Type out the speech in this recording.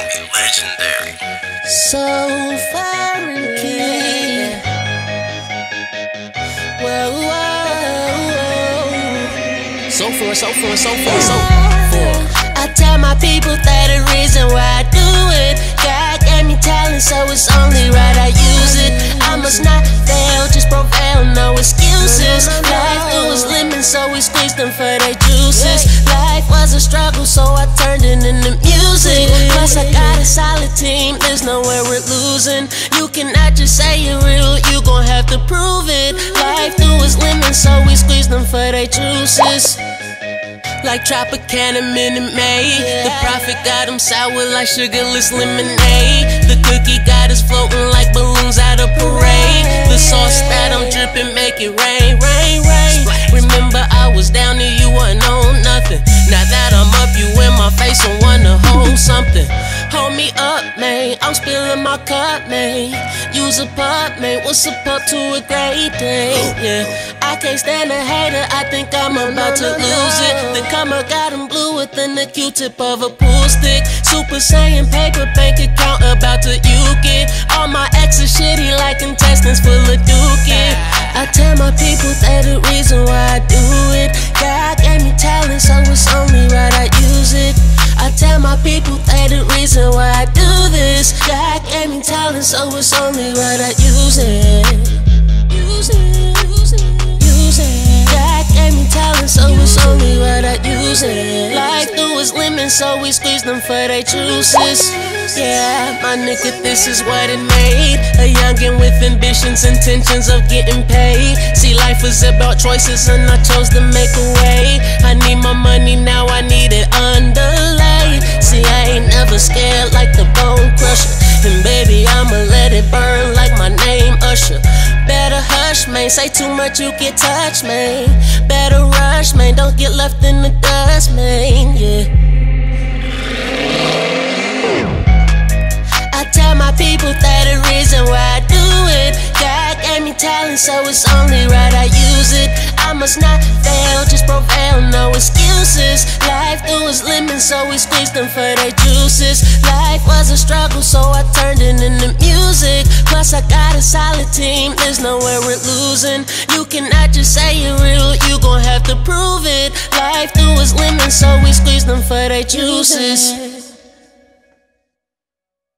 Legendary. So foreign kid. Whoa, whoa, whoa. So forth. I tell my people that the reason why I do it, God gave me talent, so it's only right I use it. I must not fail, just prevail, no excuses. Life it was lemons, so we squeezed them for their juices. Life was a struggle, so I turned it into music. Plus I got a solid team, there's nowhere we're losing. You cannot just say you're real, you gon' have to prove it. Life it was lemons, so we squeezed them for their juices. Like Tropicana Minute Maid, the prophet got him sour like sugarless lemonade. The cookie got us floating like balloons at a parade. The sauce that I'm dripping make it rain, rain, rain. Remember I was down there, you wasn't on nothing. Now that I'm up, you in my face and wanna hold something. Hold me up, man, I'm spilling my cup, man. Use a pup, man, what's a pup to a great day? Yeah, I can't stand a hater, I think I'm about to lose it. The comma got him bluer than the Q-tip of a pool stick. Super Saiyan paper bank account about to uke it. All my exes shitty like intestines full of dookie. I tell my people that the reason why I do it, God gave me talent, so it's only right I use it. I tell my people that the reason why I do this, God gave me talent, so it's only right I use it. Use it. God gave me talent, so it's only right I use it. Life through his lemons, so we squeeze them for their juices. Yeah, my nigga, this is what it made. A youngin' with ambitions, intentions of getting paid. See, life is about choices, and I chose to make a way. I need my money now, I need it underlaid. See, I ain't never scared like the Bone Crusher. And baby, I'ma let it burn like my name Usher. Better hush, man, say too much you get touched, man. Better rush, man, don't get left in the dust, man, yeah. I tell my people that the reason why I do it, God gave me talent, so it's only right I use it. I must not fail, just prevail, no excuses. Life it was lemons, so we squeezed them for their juices. Life was a struggle, so I turned it into music. Plus I got a solid team, there's nowhere we're losing. You cannot just say you're real, you gon' have to prove it. Life it was lemons, so we squeezed them for their juices.